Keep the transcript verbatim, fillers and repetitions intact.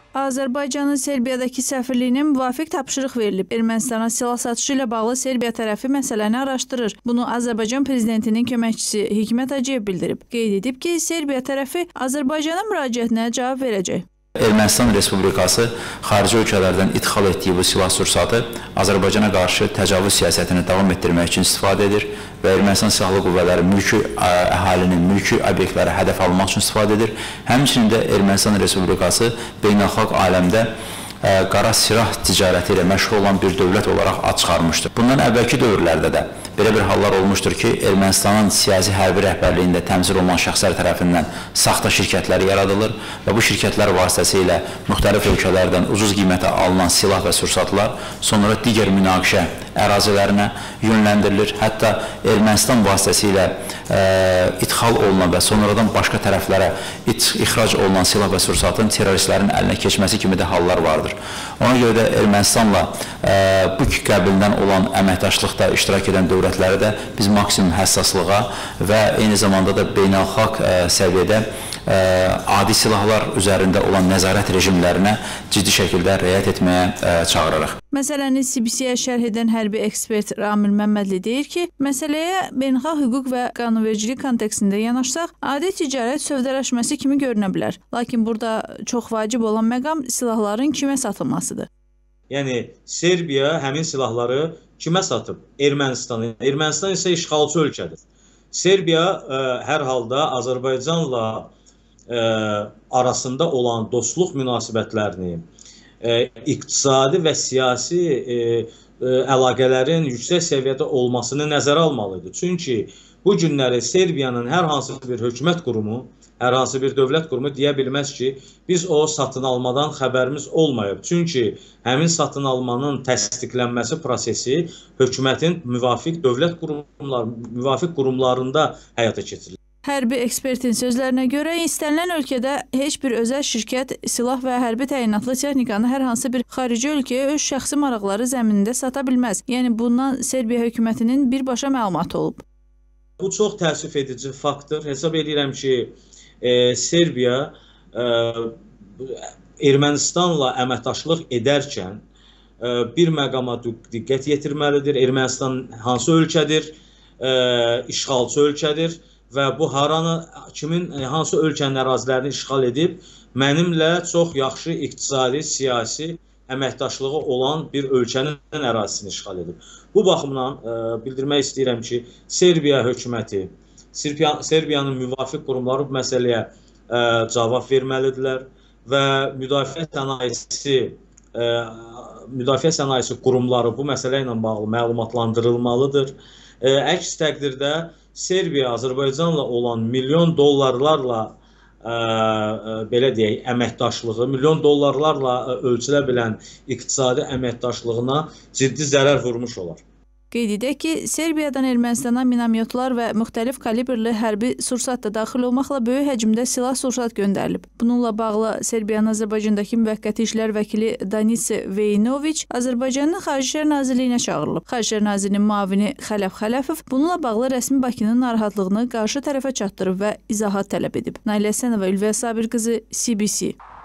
Azərbaycanın Serbiyadakı səfirliyinin müvafiq tapşırıq verilib. Ermənistana silah satışı ilə bağlı Serbiya tərəfi məsələni araşdırır. Bunu Azərbaycan prezidentinin köməkçisi Hikmət Hacıyev bildirib. Qeyd edib ki, Serbiya tərəfi Azərbaycanın müraciətinə cavab verəcək. Ermənistan Respublikası xarici ölkələrdən idxal etdiyi bu silah sursatı Azərbaycana qarşı təcavüz siyasətini davam etdirmək üçün istifadə edir və Ermənistan silahlı qüvvələri mülki əhalinin mülki obyektləri hədəf almaq üçün istifadə edir. Həmçinin də Ermənistan Respublikası beynəlxalq aləmdə qara silah ticarəti ilə məşğul olan bir dövlət olaraq ad çıxarmışdır. Bundan əvvəlki dövrlərdə də belə bir hallar olmuşdur ki, Ermənistanın siyasi hərbi rəhbərliyində təmsil olunan şəxslər tərəfindən saxta şirkətlər yaradılır və bu şirkətlər vasitəsilə müxtəlif ölkələrdən ucuz qiymətə alınan silah və sursatlar sonra digər münaqişə ərazilərinə yönləndirilir. Hətta Ermənistan vasitəsilə e, idxal olunan və sonradan başqa tərəflərə ixrac olunan silah və sursatın terroristlərin əlinə keçməsi kimi də hallar vardır. Ona görə də Ermənistanla e, bu qəbildən olan əməkdaşlıqda iştirak edən dövlətləri də biz maksimum həssaslığa və eyni zamanda da beynəlxalq e, səviyyədə e, adi silahlar üzərində olan nəzarət rejimlərinə ciddi şəkildə riayət etməyə e, çağırırıq. Məsələni C B C-yə şərh edən hərbi ekspert Ramil Məmmədli deyir ki, məsələyə beynəlxalq hüquq və qanunvericilik kontekstində yanaşsaq, adi ticarət sövdələşməsi kimi görünə bilər. Lakin burada çox vacib olan məqam silahların kimə satılmasıdır. Yəni, Serbiya həmin silahları kimə satıb? Ermənistana. Ermənistan isə işğalçı ölkədir. Serbiya ə, hər halda Azərbaycanla ə, arasında olan dostluq münasibətlərini, ə, iqtisadi və siyasi ə, ə, əlaqələrin yüksək səviyyədə olmasını nəzərə almalıdır. Çünki bu günləri Serbiyanın hər hansı bir hökumət qurumu, hər hansı bir dövlət qurumu deyə bilməz ki, biz o satın almadan xəbərimiz olmayıb. Çünki həmin satın almanın təsdiqlənməsi prosesi hökumətin müvafiq dövlət qurumlar, müvafiq qurumlarında həyata keçirilir. Hərbi ekspertin sözlərinə görə istənilən ölkədə heç bir özəl şirkət silah və hərbi təyinatlı texnikanı hər hansı bir xarici ölkəyə öz şəxsi maraqları zəminində sata bilməz. Yəni bundan Serbiya hökumətinin birbaşa məlumatı olub. Bu çox təəssüf edici faktdır. Hesab edirəm ki, e, Serbiya e, Ermənistanla əməkdaşlıq edərkən e, bir məqama diqqət yetirməlidir. Ermənistan hansı ölkədir? E, işğalçı ölkədir və bu haranı, kimin, hansı ölkənin ərazilərini işğal edib, mənimlə çox yaxşı iqtisadi, siyasi əməkdaşlığı olan bir ölkənin ərazisini işğal edib. Bu baxımdan e, bildirmək istəyirəm ki, Serbiya hökuməti, Serbiya, Serbiyanın müvafiq qurumları bu məsələyə e, cavab verməlidirlər və müdafiə sənayesi, e, müdafiə sənayesi qurumları bu məsələ ilə bağlı məlumatlandırılmalıdır. E, əks təqdirdə Serbiya Azərbaycanla olan milyon dollarlarla Ə, ə, belə deyək, əməkdaşlığı, milyon dollarlarla ə, ölçülə bilən iqtisadi əməkdaşlığına ciddi zərər vurmuş olar. Qeyd edək ki, Serbiyadan Ermənistana minamyotlar və müxtəlif kalibrli hərbi sursat da daxil olmaqla böyük həcmdə silah sursat göndərilib. Bununla bağlı Serbiyanın Azərbaycandakı müvəqqəti işlər vəkili Danisi Veynoviç Azərbaycanın Xarici İşlər Nazirliyinə çağırılıb. Xarici İşlər Nazirinin müavini Xələf Xələfov bununla bağlı rəsmi Bakının narahatlığını qarşı tərəfə çatdırıb və izahat tələb edib. Nailə Həsənova, Ülviyə Sabir qızı, C B C.